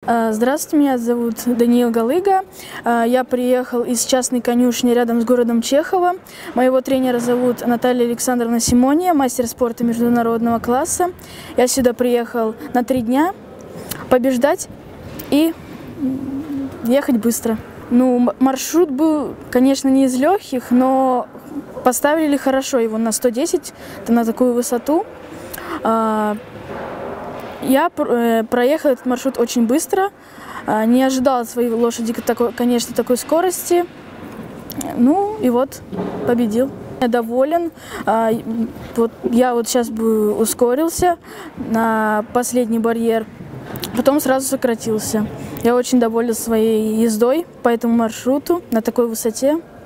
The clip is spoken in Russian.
Здравствуйте, меня зовут Даниил Галыга. Я приехал из частной конюшни рядом с городом Чехово. Моего тренера зовут Наталья Александровна Симония, мастер спорта международного класса. Я сюда приехал на 3 дня побеждать и ехать быстро. Маршрут был, конечно, не из легких, но поставили хорошо его на 110, на такую высоту. Я проехал этот маршрут очень быстро, не ожидал от своей лошади, конечно, такой скорости. И вот, победил. Я доволен. Я сейчас бы ускорился на последний барьер, потом сразу сократился. Я очень доволен своей ездой по этому маршруту на такой высоте.